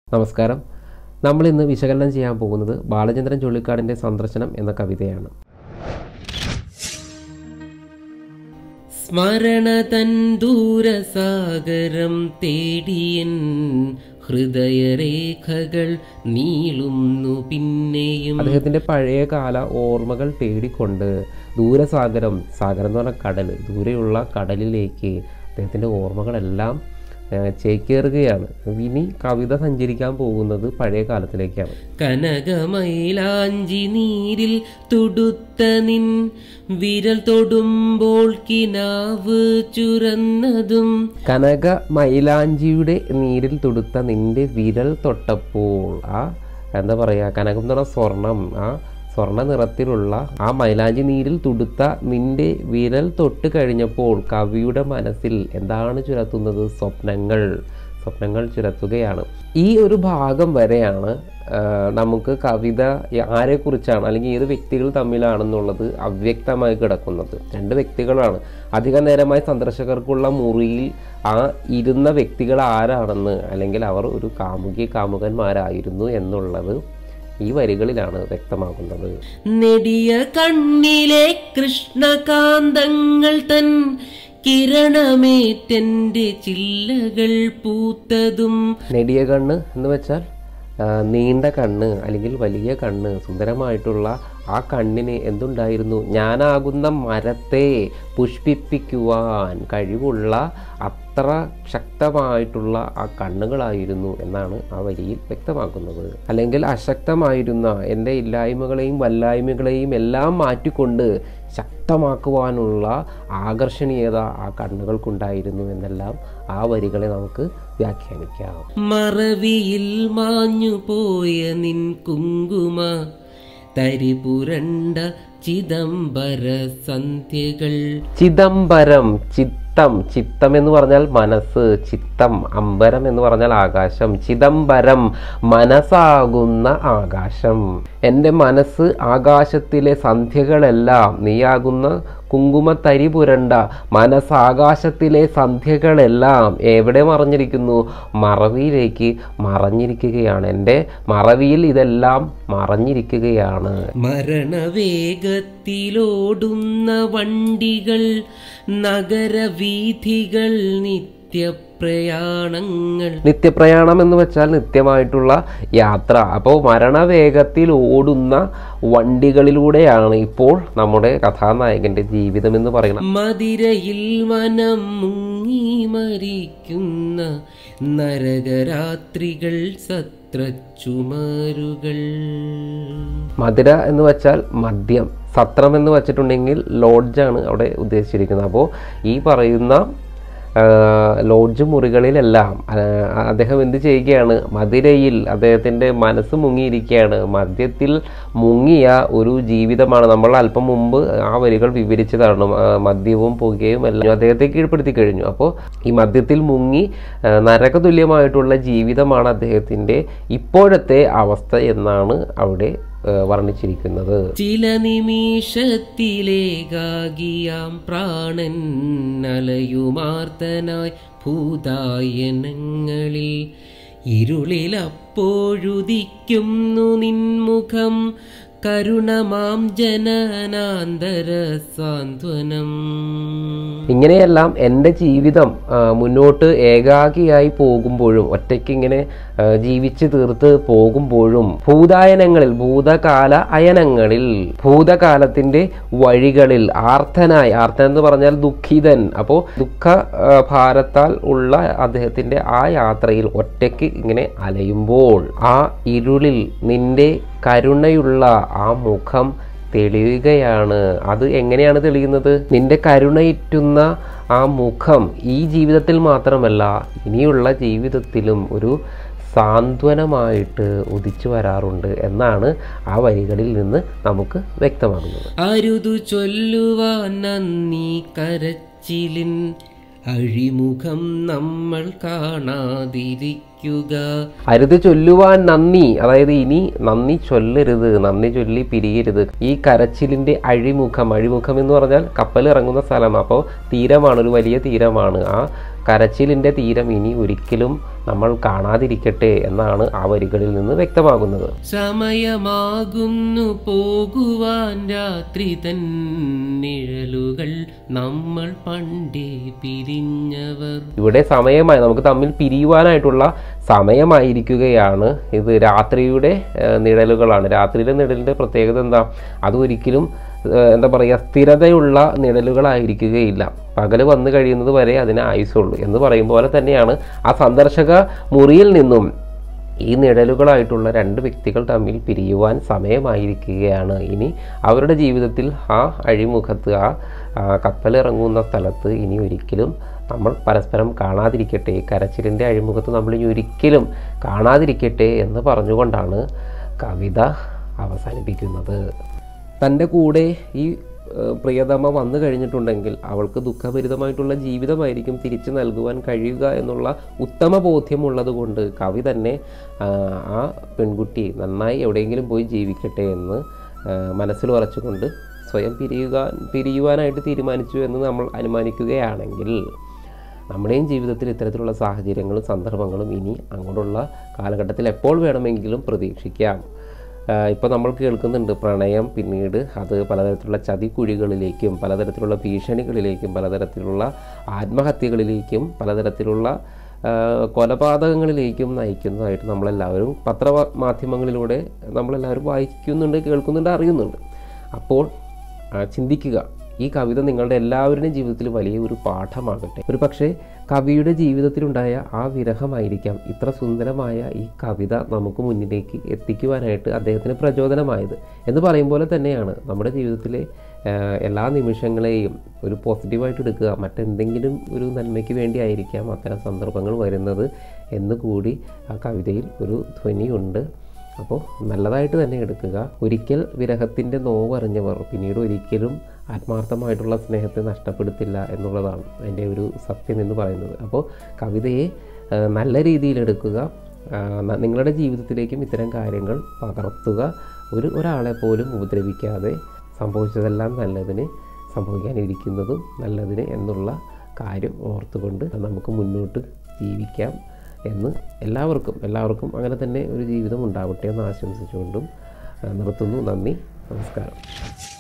നമസ്കാരം. നമ്മളിന്ന് വിശകലനം ചെയ്യാൻ പോകുന്നത് ബാലചന്ദ്രൻ ചുള്ളിക്കാടിൻ്റെ സന്ദർശനം എന്ന കവിതയാണ്. സ്മരണതൻ ദൂരസാഗരം തേടിയൻ ഹൃദയരേഖകൾ നീളുന്നു പിന്നെയും. അദ്ദേഹത്തിൻ്റെ പഴയ കാല ഓർമ്മകൾ തേടിക്കൊണ്ട് ദൂരസാഗരം, സാഗരം എന്ന് പറഞ്ഞാൽ കടൽ, ദൂരെയുള്ള കടലിലേക്ക് അദ്ദേഹത്തിൻ്റെ ഓർമ്മകളെല്ലാം ചേക്കേറുകയാണ്. ഇനി കവിത സഞ്ചരിക്കാൻ പോകുന്നത് പഴയ കാലത്തിലേക്കാണ്. കനകമൈലാഞ്ചി നീരിൽ തൊടുത്ത നിൻ വിരൽ തൊടുമ്പോൾ കിനാവ് ചുരന്നതും. കനക മൈലാഞ്ചിയുടെ നീരിൽ തൊടുത്ത നിന്റെ വിരൽ തൊട്ടപ്പോൾ എന്താ പറയുക, കനകം എന്ന് പറഞ്ഞാൽ സ്വർണം, സ്വർണ്ണ നിറത്തിലുള്ള ആ മൈലാഞ്ചി നീരിൽ തുടുത്ത നിന്റെ വിരൽ തൊട്ട് കഴിഞ്ഞപ്പോൾ കവിയുടെ മനസ്സിൽ എന്താണ് ചുരത്തുന്നത്? സ്വപ്നങ്ങൾ ചുരത്തുകയാണ്. ഈ ഒരു ഭാഗം വരെയാണ് നമുക്ക് കവിത ആരെക്കുറിച്ചാണ് അല്ലെങ്കിൽ ഏത് വ്യക്തികൾ തമ്മിലാണെന്നുള്ളത് അവ്യക്തമായി കിടക്കുന്നത്. രണ്ട് വ്യക്തികളാണ്. അധിക നേരമായി സന്ദർശകർക്കുള്ള മുറിയിൽ ഇരുന്ന വ്യക്തികൾ ആരാണെന്ന്, അല്ലെങ്കിൽ അവർ ഒരു കാമുകന്മാരായിരുന്നു എന്നുള്ളത് ഈ വരികളിലാണ് വ്യക്തമാകുന്നത്. നെടിയ കണ്ണിലെ കൃഷ്ണകാന്തങ്ങൾ തൻ കിരണമേറ്റന്റെ ചില്ലകൾ പൂത്തതും. നെടിയ കണ്ണ് എന്ന് വെച്ചാൽ നീണ്ട കണ്ണ് അല്ലെങ്കിൽ വലിയ കണ്ണ്, സുന്ദരമായിട്ടുള്ള ആ കണ്ണിന് എന്തുണ്ടായിരുന്നു? ഞാനാകുന്ന മരത്തെ പുഷ്പിപ്പിക്കുവാൻ കഴിവുള്ള അത്ര ശക്തമായിട്ടുള്ള ആ കണ്ണുകളായിരുന്നു എന്നാണ് ആ വരിയിൽ വ്യക്തമാക്കുന്നത്. അല്ലെങ്കിൽ അശക്തമായിരുന്ന എൻ്റെ ഇല്ലായ്മകളെയും വല്ലായ്മകളെയും എല്ലാം മാറ്റിക്കൊണ്ട് ശക്തമാക്കുവാനുള്ള ആകർഷണീയത ആ കണ്ണുകൾക്കുണ്ടായിരുന്നു എന്നെല്ലാം ആ വരികളെ നമുക്ക് വ്യാഖ്യാനിക്കാം. മറവിയിൽ മാഞ്ഞു പോയ നിൻ കുങ്കുമ തരിപുരണ്ട ചിദംബര സന്ധ്യകൾ. ചിദംബരം, ചിത്തം എന്ന് പറഞ്ഞാൽ മനസ്സ്, ചിത്തം, അമ്പരം എന്ന് പറഞ്ഞാൽ ആകാശം. ചിദംബരം, മനസ്സാകുന്ന ആകാശം. എൻ്റെ മനസ്സ് ആകാശത്തിലെ സന്ധ്യകളെല്ലാം, നീയാകുന്ന കുങ്കുമത്തരി പുരണ്ട മനസ്സാകാശത്തിലെ സന്ധ്യകളെല്ലാം എവിടെ മറഞ്ഞിരിക്കുന്നു? മറവിയിലേക്ക് മറഞ്ഞിരിക്കുകയാണ്. എൻ്റെ മറവിയിൽ ഇതെല്ലാം മറഞ്ഞിരിക്കുകയാണ്. മരണവേഗത്തിലോടുന്ന വണ്ടികൾ, നഗരവീഥികൾ, നിത്യപ്രയാണം എന്ന് വെച്ചാൽ നിത്യമായിട്ടുള്ള യാത്ര. അപ്പോൾ മരണവേഗത്തിൽ ഓടുന്ന വണ്ടികളിലൂടെയാണ് ഇപ്പോൾ നമ്മുടെ കഥാനായകന്റെ ജീവിതം എന്ന് പറയുന്നത്. മതിരയിൽ മനം മുങ്ങി മരിക്കുന്ന നരകരാത്രികൾ, സത്രച്ചുമരുകൾ. മതിര എന്ന് വെച്ചാൽ മദ്യം, സത്രം എന്ന് വെച്ചിട്ടുണ്ടെങ്കിൽ ലോഡ്ജാണ് അവിടെ ഉദ്ദേശിച്ചിരിക്കുന്നത്. അപ്പോൾ ഈ പറയുന്ന ലോഡ്ജ് മുറികളിലെല്ലാം അദ്ദേഹം എന്ത് ചെയ്യുകയാണ്? മതിരയിൽ അദ്ദേഹത്തിൻ്റെ മനസ്സ് മുങ്ങിയിരിക്കുകയാണ്. മദ്യത്തിൽ മുങ്ങിയ ഒരു ജീവിതമാണ്. നമ്മൾ അല്പം മുമ്പ് ആ വരികൾ വിവരിച്ചതാണ്. മദ്യവും പുകയും എല്ലാം അദ്ദേഹത്തെ കീഴ്പ്പെടുത്തി കഴിഞ്ഞു. അപ്പോൾ ഈ മദ്യത്തിൽ മുങ്ങി നരകതുല്യമായിട്ടുള്ള ജീവിതമാണ് അദ്ദേഹത്തിൻ്റെ ഇപ്പോഴത്തെ അവസ്ഥ എന്നാണ് അവിടെ വർണ്ണിച്ചിരിക്കുന്നത്. ചില നിമിഷത്തിലേകാകിയാം പ്രാണൻ അലയുമാർത്തനായി ഭൂതായനങ്ങളിൽ, ഇരുളിലപ്പോഴുദിക്കുന്നു നിൻമുഖം കരുണമാം ജനനാന്തര സാന്ത്വനം. ഇങ്ങനെയെല്ലാം എൻ്റെ ജീവിതം മുന്നോട്ട് ഏകാകിയായി പോകുമ്പോഴും, ഒറ്റയ്ക്കിങ്ങനെ ജീവിച്ച് തീർത്ത് പോകുമ്പോഴും, ഭൂതായനങ്ങളിൽ, ഭൂതകാല അയനങ്ങളിൽ, ഭൂതകാലത്തിൻ്റെ വഴികളിൽ ആർത്തനായി, ആർത്തൻ എന്ന് പറഞ്ഞാൽ ദുഃഖിതൻ. അപ്പോൾ ദുഃഖ ഭാരത്താൽ ഉള്ള അദ്ദേഹത്തിൻ്റെ ആ യാത്രയിൽ ഒറ്റയ്ക്ക് ഇങ്ങനെ അലയുമ്പോൾ ആ ഇരുളിൽ നിന്റെ കരുണയുള്ള ആ മുഖം തെളിയുകയാണ്. അത് എങ്ങനെയാണ് തെളിയുന്നത്? നിന്റെ കരുണയിറ്റുന്ന ആ മുഖം ഈ ജീവിതത്തിൽ മാത്രമല്ല ഇനിയുള്ള ജീവിതത്തിലും ഒരു സാന്ത്വനമായിട്ട് ഉദിച്ചു വരാറുണ്ട് എന്നാണ് ആ വരികളിൽ നിന്ന് നമുക്ക് വ്യക്തമാകുന്നത്. അരുതു ചൊല്ലുവാൻ നന്ദി കരച്ചിലിൻ അഴിമുഖം നമ്മൾ കാണാതിരിക്കുക. അരുത് ചൊല്ലുവാൻ നന്ദി, അതായത് ഇനി നന്ദി ചൊല്ലരുത്, നന്ദി ചൊല്ലി പിരിയരുത്. ഈ കരച്ചിലിൻ്റെ അഴിമുഖം എന്ന് പറഞ്ഞാൽ കപ്പൽ ഇറങ്ങുന്ന സ്ഥലം. അപ്പോൾ തീരമാണ്, ഒരു വലിയ തീരമാണ്. ആ കരച്ചിലിൻ്റെ തീരം ഇനി ഒരിക്കലും നമ്മൾ കാണാതിരിക്കട്ടെ എന്നാണ് ആ വരികളിൽ നിന്ന് വ്യക്തമാകുന്നത്. സമയമാകുന്നു പോകുവാൻ രാത്രി തൻ നിഴലുകൾ നമ്മൾ പണ്ടേ പിരിഞ്ഞവർ. ഇവിടെ സമയമായി നമുക്ക് തമ്മിൽ പിരിയുവാനായിട്ടുള്ള സമയമായിരിക്കുകയാണ്. ഇത് രാത്രിയുടെ നിഴലുകളാണ്. രാത്രിയിലെ നിഴലിൻ്റെ പ്രത്യേകത എന്താ? അത് ഒരിക്കലും എന്താ പറയുക, സ്ഥിരതയുള്ള നിഴലുകളായിരിക്കുകയില്ല. പകൽ വന്നു കഴിയുന്നത് വരെ അതിന് ആയുസുള്ളൂ എന്ന് പറയും പോലെ തന്നെയാണ് ആ സന്ദർശക മുറിയിൽ നിന്നും ഈ നിഴലുകളായിട്ടുള്ള രണ്ട് വ്യക്തികൾ തമ്മിൽ പിരിയുവാൻ സമയമായിരിക്കുകയാണ്. ഇനി അവരുടെ ജീവിതത്തിൽ ആ അഴിമുഖത്ത്, ആ കപ്പലിറങ്ങുന്ന സ്ഥലത്ത് ഇനി ഒരിക്കലും നമ്മൾ പരസ്പരം കാണാതിരിക്കട്ടെ, കരച്ചിലിൻ്റെ അഴിമുഖത്ത് നമ്മൾ ഇനി ഒരിക്കലും കാണാതിരിക്കട്ടെ എന്ന് പറഞ്ഞുകൊണ്ടാണ് കവിത അവസാനിപ്പിക്കുന്നത്. തൻ്റെ കൂടെ ഈ പ്രിയതമ വന്നു കഴിഞ്ഞിട്ടുണ്ടെങ്കിൽ അവൾക്ക് ദുഃഖഭരിതമായിട്ടുള്ള ജീവിതമായിരിക്കും തിരിച്ചു നൽകുവാൻ കഴിയുക എന്നുള്ള ഉത്തമ ബോധ്യമുള്ളത് കൊണ്ട് കവി തന്നെ ആ പെൺകുട്ടി നന്നായി എവിടെയെങ്കിലും പോയി ജീവിക്കട്ടെ എന്ന് മനസ്സിൽ ഉറച്ചുകൊണ്ട് സ്വയം പിരിയുവാനായിട്ട് തീരുമാനിച്ചു എന്ന് നമ്മൾ അനുമാനിക്കുകയാണെങ്കിൽ നമ്മുടെയും ജീവിതത്തിൽ ഇത്തരത്തിലുള്ള സാഹചര്യങ്ങളും സന്ദർഭങ്ങളും ഇനി അങ്ങോട്ടുള്ള കാലഘട്ടത്തിൽ എപ്പോൾ വേണമെങ്കിലും പ്രതീക്ഷിക്കാം. ഇപ്പോൾ നമ്മൾ കേൾക്കുന്നുണ്ട് പ്രണയം, പിന്നീട് അത് പലതരത്തിലുള്ള ചതിക്കുഴികളിലേക്കും പലതരത്തിലുള്ള ഭീഷണികളിലേക്കും പലതരത്തിലുള്ള ആത്മഹത്യകളിലേക്കും പലതരത്തിലുള്ള കൊലപാതകങ്ങളിലേക്കും നയിക്കുന്നതായിട്ട് നമ്മളെല്ലാവരും പത്രമാധ്യമങ്ങളിലൂടെ നമ്മളെല്ലാവരും വായിക്കുന്നുണ്ട്, കേൾക്കുന്നുണ്ട്, അറിയുന്നുണ്ട്. അപ്പോൾ ചിന്തിക്കുക, ഈ കവിത നിങ്ങളുടെ എല്ലാവരുടെയും ജീവിതത്തിൽ വലിയ ഒരു പാഠമാകട്ടെ. ഒരു പക്ഷേ കവിയുടെ ജീവിതത്തിലുണ്ടായ ആ വിരഹമായിരിക്കാം ഇത്ര സുന്ദരമായ ഈ കവിത നമുക്ക് മുന്നിലേക്ക് എത്തിക്കുവാനായിട്ട് അദ്ദേഹത്തിന് പ്രചോദനമായത് എന്ന് പറയും പോലെ തന്നെയാണ് നമ്മുടെ ജീവിതത്തിലെ എല്ലാ നിമിഷങ്ങളെയും ഒരു പോസിറ്റീവായിട്ട് എടുക്കുക. മറ്റെന്തെങ്കിലും ഒരു നന്മയ്ക്ക് വേണ്ടി ആയിരിക്കാം അത്തരം സന്ദർഭങ്ങൾ വരുന്നത് എന്ന് കൂടി ആ കവിതയിൽ ഒരു ധ്വനിയുണ്ട്. അപ്പോൾ നല്ലതായിട്ട് തന്നെ എടുക്കുക. ഒരിക്കൽ വിരഹത്തിൻ്റെ നോവറിഞ്ഞവർ പിന്നീട് ഒരിക്കലും ആത്മാർത്ഥമായിട്ടുള്ള സ്നേഹത്തെ നഷ്ടപ്പെടുത്തില്ല എന്നുള്ളതാണ് അതിൻ്റെ ഒരു സത്യം എന്ന് പറയുന്നത്. അപ്പോൾ കവിതയെ നല്ല രീതിയിലെടുക്കുക. നിങ്ങളുടെ ജീവിതത്തിലേക്കും ഇത്തരം കാര്യങ്ങൾ പകർത്തുക. ഒരാളെ പോലും ഉപദ്രവിക്കാതെ സംഭവിച്ചതെല്ലാം നല്ലതിന്, സംഭവിക്കാനിരിക്കുന്നതും നല്ലതിന് എന്നുള്ള കാര്യം ഓർത്തുകൊണ്ട് നമുക്ക് മുന്നോട്ട് ജീവിക്കാം എന്ന് എല്ലാവർക്കും അങ്ങനെ തന്നെ ഒരു ജീവിതം ഉണ്ടാവട്ടെ എന്ന് ആശംസിച്ചുകൊണ്ടും നിർത്തുന്നു. നന്ദി, നമസ്കാരം.